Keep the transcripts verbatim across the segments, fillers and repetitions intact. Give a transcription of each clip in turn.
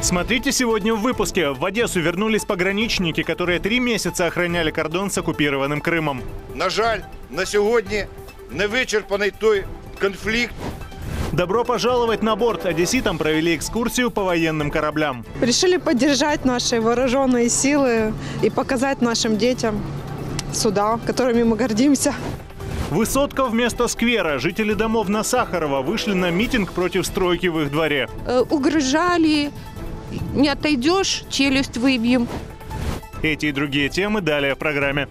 Смотрите сегодня в выпуске. В Одессу вернулись пограничники, которые три месяца охраняли кордон с оккупированным Крымом. На жаль, на сегодня не вычерпанный той конфликт. Добро пожаловать на борт. Одесситам провели экскурсию по военным кораблям. Решили поддержать наши вооруженные силы и показать нашим детям суда, которыми мы гордимся. Высотка вместо сквера. Жители домов на Сахарова вышли на митинг против стройки в их дворе. Э, угрожали. Не отойдешь, челюсть выбьем. Эти и другие темы далее в программе.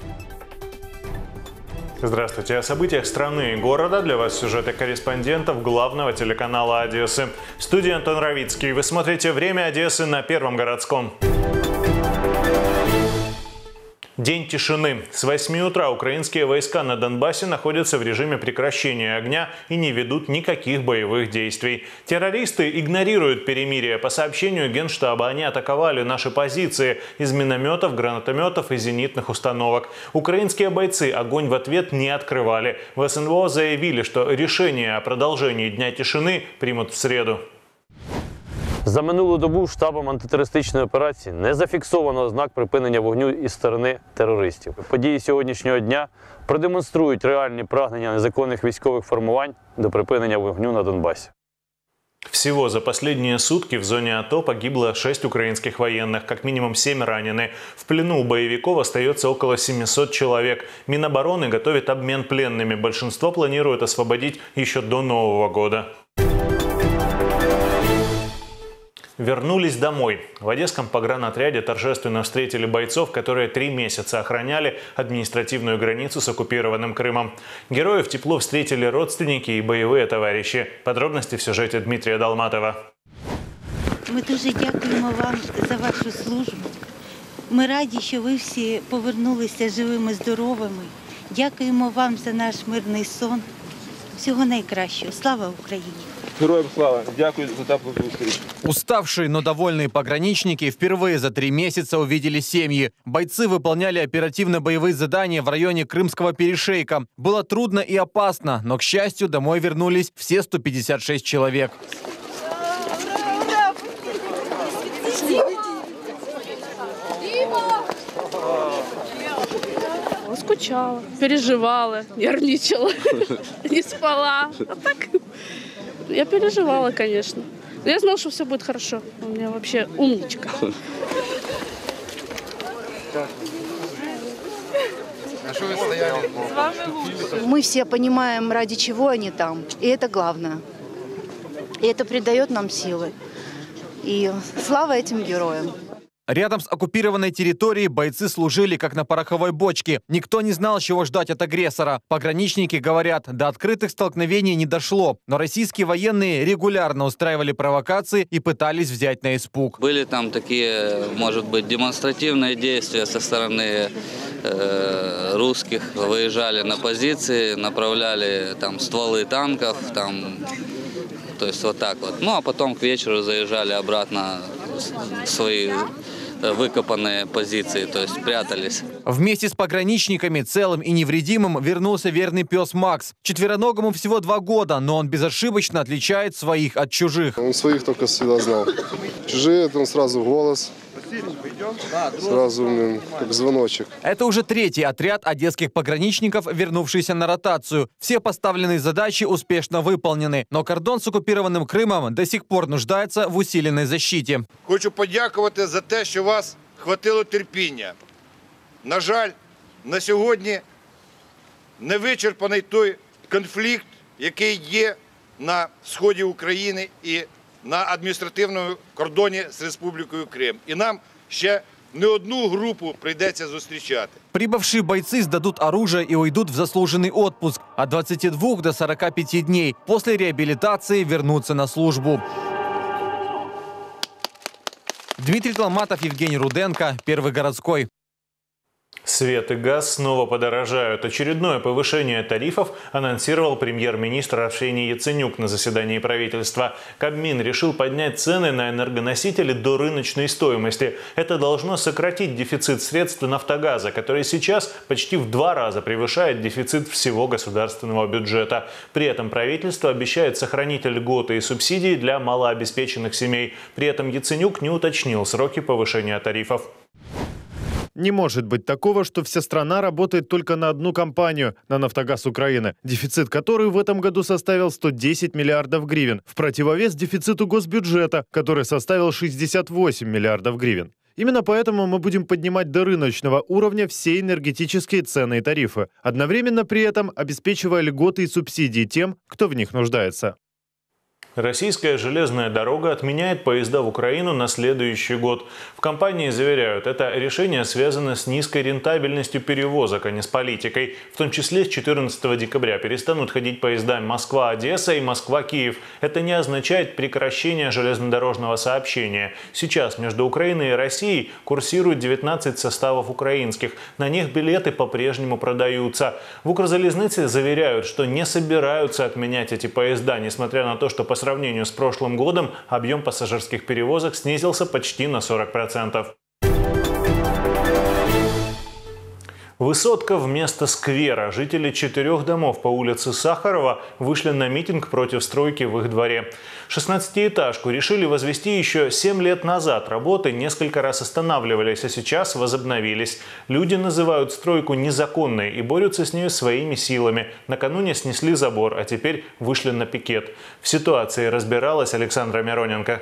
Здравствуйте. О событиях страны и города для вас сюжеты корреспондентов главного телеканала Одессы. В студии Антон Равицкий. Вы смотрите «Время Одессы» на Первом городском. День тишины. С восьми утра украинские войска на Донбассе находятся в режиме прекращения огня и не ведут никаких боевых действий. Террористы игнорируют перемирие. По сообщению Генштаба, они атаковали наши позиции из минометов, гранатометов и зенитных установок. Украинские бойцы огонь в ответ не открывали. В СНВО заявили, что решение о продолжении Дня тишины примут в среду. За минулу добу штабом антитерористичної операції не зафіксовано ознак припинення вогню із сторони терористів. Події сьогоднішнього дня продемонструють реальні прагнення незаконних військових формувань до припинення вогню на Донбасі. Всего за последние сутки в зоне АТО погибло шесть украинских военных, как минимум семь ранены. В плену у боевиков остается около семисот человек. Минобороны готовит обмен пленными. Большинство планируют освободить еще до Нового года. Вернулись домой. В Одесском погранотряде торжественно встретили бойцов, которые три месяца охраняли административную границу с оккупированным Крымом. Героев тепло встретили родственники и боевые товарищи. Подробности в сюжете Дмитрия Долматова. Ми дуже дякуємо вам за вашу службу. Ми раді, що ви всі повернулися живими, здоровими. Дякуємо вам за наш мирний сон. Всього найкращого. Слава Україні! Героям слава! Дякую за теплу зустріч. Уставшие, но довольные пограничники впервые за три месяца увидели семьи. Бойцы выполняли оперативно-боевые задания в районе Крымского перешейка. Было трудно и опасно, но, к счастью, домой вернулись все сто пятьдесят шесть человек. Скучала, переживала, нервничала, не спала. А так я переживала, конечно. Но я знала, что все будет хорошо. У меня вообще умничка. Мы все понимаем, ради чего они там. И это главное. И это придает нам силы. И слава этим героям. Рядом с оккупированной территорией бойцы служили как на пороховой бочке. Никто не знал, чего ждать от агрессора. Пограничники говорят, до открытых столкновений не дошло. Но российские военные регулярно устраивали провокации и пытались взять на испуг. Были там такие, может быть, демонстративные действия со стороны э, русских. Выезжали на позиции, направляли там стволы танков, там, то есть вот так вот. Ну а потом к вечеру заезжали обратно в свои выкопанные позиции, то есть прятались. Вместе с пограничниками целым и невредимым вернулся верный пес Макс. Четвероногому всего два года, но он безошибочно отличает своих от чужих. Он своих только всегда знал. Чужие, это он сразу голос. Сразу как звоночек. Это уже третий отряд одесских пограничников, вернувшийся на ротацию. Все поставленные задачи успешно выполнены, но кордон с оккупированным Крымом до сих пор нуждается в усиленной защите. Хочу подякувати за те, що вас хватило терпіння. На жаль, на сьогодні не вичерпаний той конфлікт, який є на сході України і на адміністративному кордоні з Республікою Крим. І нам ще не одну группу придется зустрічати. Прибывшие бойцы сдадут оружие и уйдут в заслуженный отпуск от двадцати двух до сорока пяти дней. После реабилитации вернутся на службу. Дмитрий Долматов, Евгений Руденко, Первый городской. С Свет и газ снова подорожают. Очередное повышение тарифов анонсировал премьер-министр Арсений Яценюк на заседании правительства. Кабмин решил поднять цены на энергоносители до рыночной стоимости. Это должно сократить дефицит средств «Нафтогаза», который сейчас почти в два раза превышает дефицит всего государственного бюджета. При этом правительство обещает сохранить льготы и субсидии для малообеспеченных семей. При этом Яценюк не уточнил сроки повышения тарифов. Не может быть такого, что вся страна работает только на одну компанию, на «Нафтогаз Украины», дефицит которой в этом году составил сто десять миллиардов гривен, в противовес дефициту госбюджета, который составил шестьдесят восемь миллиардов гривен. Именно поэтому мы будем поднимать до рыночного уровня все энергетические цены и тарифы, одновременно при этом обеспечивая льготы и субсидии тем, кто в них нуждается. Российская железная дорога отменяет поезда в Украину на следующий год. В компании заверяют, это решение связано с низкой рентабельностью перевозок, а не с политикой. В том числе с четырнадцатого декабря перестанут ходить поезда Москва-Одесса и Москва-Киев. Это не означает прекращение железнодорожного сообщения. Сейчас между Украиной и Россией курсируют девятнадцать составов украинских. На них билеты по-прежнему продаются. В Укрзалезнице заверяют, что не собираются отменять эти поезда, несмотря на то, что по По сравнению с прошлым годом объем пассажирских перевозок снизился почти на сорок процентов. Высотка вместо сквера. Жители четырех домов по улице Сахарова вышли на митинг против стройки в их дворе. шестнадцатиэтажку решили возвести еще семь лет назад. Работы несколько раз останавливались, а сейчас возобновились. Люди называют стройку незаконной и борются с ней своими силами. Накануне снесли забор, а теперь вышли на пикет. В ситуации разбиралась Александра Мироненко.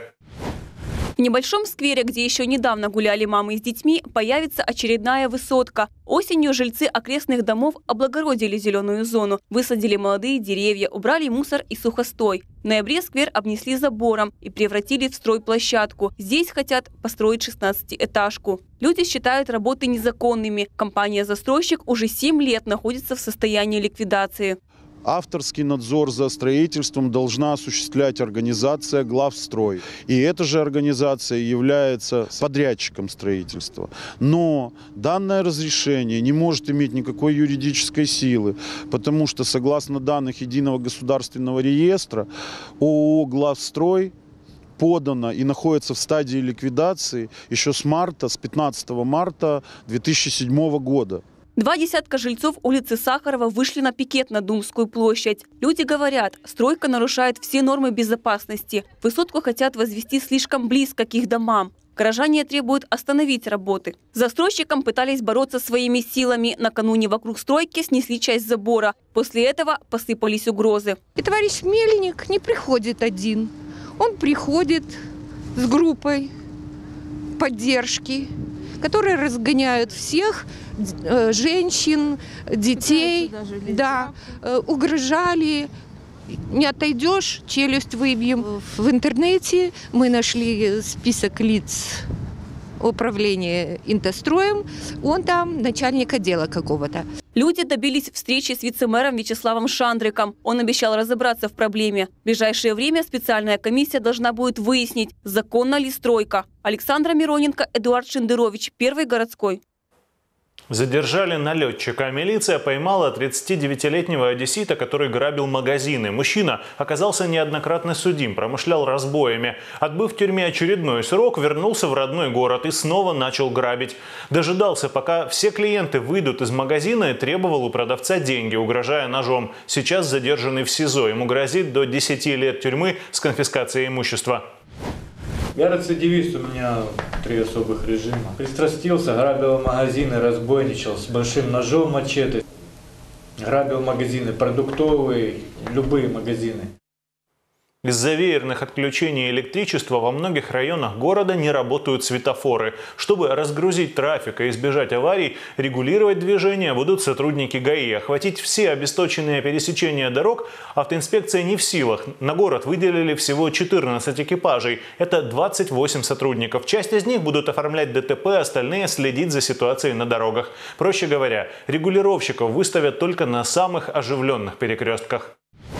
В небольшом сквере, где еще недавно гуляли мамы с детьми, появится очередная высотка. Осенью жильцы окрестных домов облагородили зеленую зону, высадили молодые деревья, убрали мусор и сухостой. В ноябре сквер обнесли забором и превратили в стройплощадку. Здесь хотят построить шестнадцатиэтажку. Люди считают работы незаконными. Компания-застройщик уже семь лет находится в состоянии ликвидации. Авторский надзор за строительством должна осуществлять организация «Главстрой». И эта же организация является подрядчиком строительства. Но данное разрешение не может иметь никакой юридической силы, потому что, согласно данных Единого государственного реестра, ООО «Главстрой» подано и находится в стадии ликвидации еще с марта, с пятнадцатого марта две тысячи седьмого года. Два десятка жильцов улицы Сахарова вышли на пикет на Думскую площадь. Люди говорят, стройка нарушает все нормы безопасности. Высотку хотят возвести слишком близко к их домам. Горожане требуют остановить работы. С застройщиком пытались бороться своими силами. Накануне вокруг стройки снесли часть забора. После этого посыпались угрозы. И товарищ Мельник не приходит один. Он приходит с группой поддержки, которые разгоняют всех, женщин, детей, да, угрожали. Не отойдешь, челюсть выбьем. В интернете мы нашли список лиц управления Интостроем. Он там начальник отдела какого-то. Люди добились встречи с вице-мэром Вячеславом Шандриком. Он обещал разобраться в проблеме. В ближайшее время специальная комиссия должна будет выяснить, законна ли стройка. Александра Мироненко, Эдуард Шендерович, Первый городской. Задержали налетчика. Милиция поймала тридцатидевятилетнего одессита, который грабил магазины. Мужчина оказался неоднократно судим, промышлял разбоями. Отбыв в тюрьме очередной срок, вернулся в родной город и снова начал грабить. Дожидался, пока все клиенты выйдут из магазина, и требовал у продавца деньги, угрожая ножом. Сейчас задержанный в СИЗО. Ему грозит до десяти лет тюрьмы с конфискацией имущества. Я рецидивист, у меня три особых режима. Пристрастился, грабил магазины, разбойничал с большим ножом, мачете. Грабил магазины продуктовые, любые магазины. Из-за веерных отключений электричества во многих районах города не работают светофоры. Чтобы разгрузить трафик и избежать аварий, регулировать движение будут сотрудники ГАИ. Охватить все обесточенные пересечения дорог автоинспекция не в силах. На город выделили всего четырнадцать экипажей. Это двадцать восемь сотрудников. Часть из них будут оформлять ДТП, остальные следить за ситуацией на дорогах. Проще говоря, регулировщиков выставят только на самых оживленных перекрестках.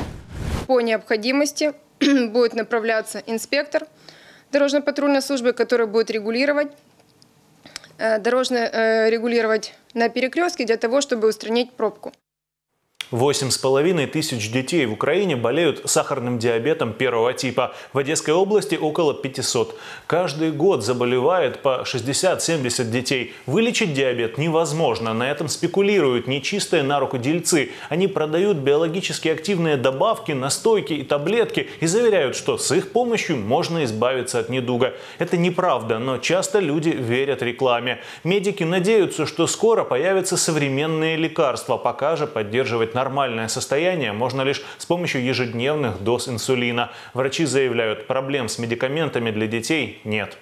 По необходимости будет направляться инспектор дорожно-патрульной службы, который будет регулировать дорожно регулировать на перекрестке для того, чтобы устранить пробку. Восемь с половиной тысяч детей в Украине болеют сахарным диабетом первого типа. В Одесской области около пятисот. Каждый год заболевает по шестьдесят-семьдесят детей. Вылечить диабет невозможно. На этом спекулируют нечистые на руку дельцы. Они продают биологически активные добавки, настойки и таблетки и заверяют, что с их помощью можно избавиться от недуга. Это неправда, но часто люди верят рекламе. Медики надеются, что скоро появятся современные лекарства, пока же поддерживать нормальное состояние можно лишь с помощью ежедневных доз инсулина. Врачи заявляют, проблем с медикаментами для детей нет.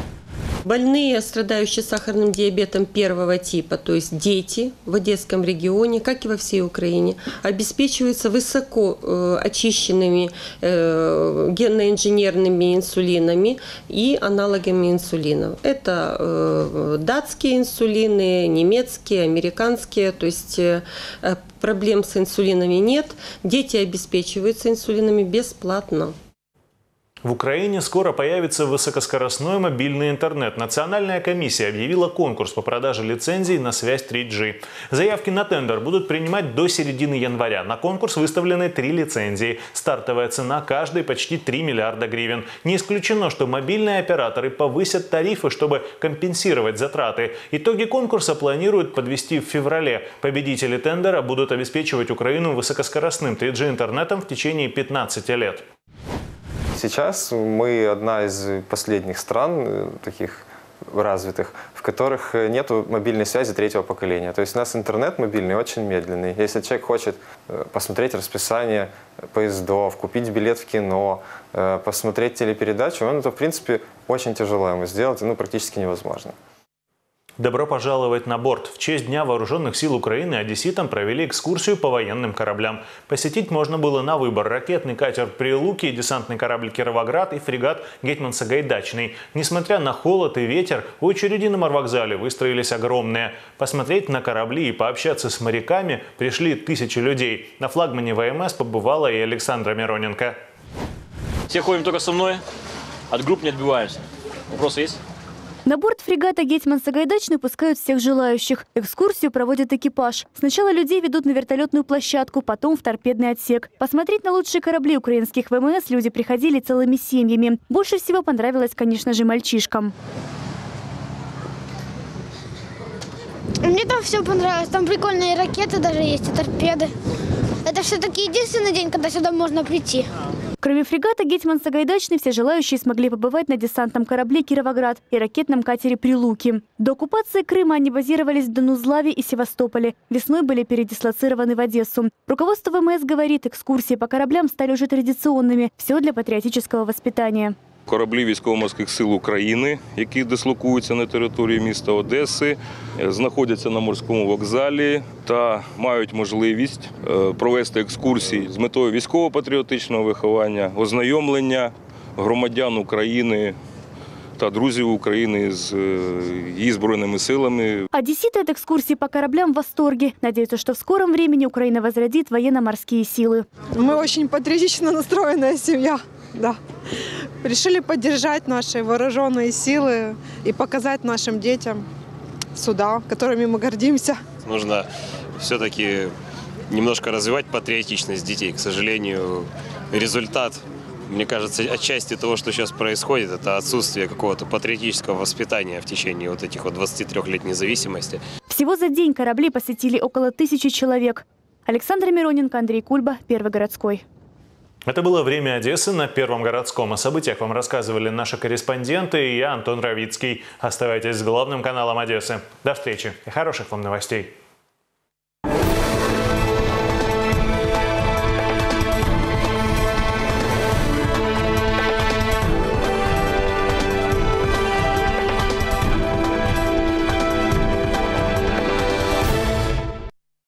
Больные, страдающие сахарным диабетом первого типа, то есть дети в Одесском регионе, как и во всей Украине, обеспечиваются высоко э, очищенными э, генно-инженерными инсулинами и аналогами инсулинов. Это э, датские инсулины, немецкие, американские, то есть э, проблем с инсулинами нет. Дети обеспечиваются инсулинами бесплатно. В Украине скоро появится высокоскоростной мобильный интернет. Национальная комиссия объявила конкурс по продаже лицензий на связь три джи. Заявки на тендер будут принимать до середины января. На конкурс выставлены три лицензии. Стартовая цена каждой почти три миллиарда гривен. Не исключено, что мобильные операторы повысят тарифы, чтобы компенсировать затраты. Итоги конкурса планируют подвести в феврале. Победители тендера будут обеспечивать Украину высокоскоростным три джи интернетом в течение пятнадцати лет. Сейчас мы одна из последних стран, таких развитых, в которых нет мобильной связи третьего поколения. То есть у нас интернет мобильный очень медленный. Если человек хочет посмотреть расписание поездов, купить билет в кино, посмотреть телепередачу, ну, это в принципе очень тяжело ему сделать, ну практически невозможно. Добро пожаловать на борт. В честь Дня вооруженных сил Украины одесситам провели экскурсию по военным кораблям. Посетить можно было на выбор: ракетный катер «Прилуки», десантный корабль «Кировоград» и фрегат «Гетман Сагайдачный». Несмотря на холод и ветер, очереди на морвокзале выстроились огромные. Посмотреть на корабли и пообщаться с моряками пришли тысячи людей. На флагмане ВМС побывала и Александра Мироненко. Все ходим только со мной, от групп не отбиваемся. Вопросы есть? На борт фрегата «Гетман Сагайдачный» пускают всех желающих. Экскурсию проводит экипаж. Сначала людей ведут на вертолетную площадку, потом в торпедный отсек. Посмотреть на лучшие корабли украинских ВМС люди приходили целыми семьями. Больше всего понравилось, конечно же, мальчишкам. Мне там все понравилось. Там прикольные ракеты даже есть, и торпеды. Это все-таки единственный день, когда сюда можно прийти. Кроме фрегата «Гетман Сагайдачный», все желающие смогли побывать на десантном корабле «Кировоград» и ракетном катере «Прилуки». До оккупации Крыма они базировались в Донузлаве и Севастополе. Весной были передислоцированы в Одессу. Руководство ВМС говорит, экскурсии по кораблям стали уже традиционными. Все для патріотичного воспитания. Кораблі військово-морських сил України, які дислокуються на території міста Одеси, знаходяться на морському вокзалі та мають можливість провести екскурсії з метою військово-патріотичного виховання, ознайомлення громадян України та друзів України з її збройними силами. Одесситы от экскурсии по кораблям в восторге. Надеются, что в скором времени Украина возродит военно-морские силы. Мы очень патриотично настроенная семья. Да. Решили поддержать наши вооруженные силы и показать нашим детям суда, которыми мы гордимся. Нужно все-таки немножко развивать патриотичность детей. К сожалению, результат, мне кажется, отчасти того, что сейчас происходит, это отсутствие какого-то патриотического воспитания в течение вот этих вот двадцати трёх лет независимости. Всего за день корабли посетили около тысячи человек. Александра Мироненко, Андрей Кульба, Первый городской. Это было «Время Одессы» на Первом городском. О событиях вам рассказывали наши корреспонденты и я, Антон Равицкий. Оставайтесь с главным каналом Одессы. До встречи и хороших вам новостей.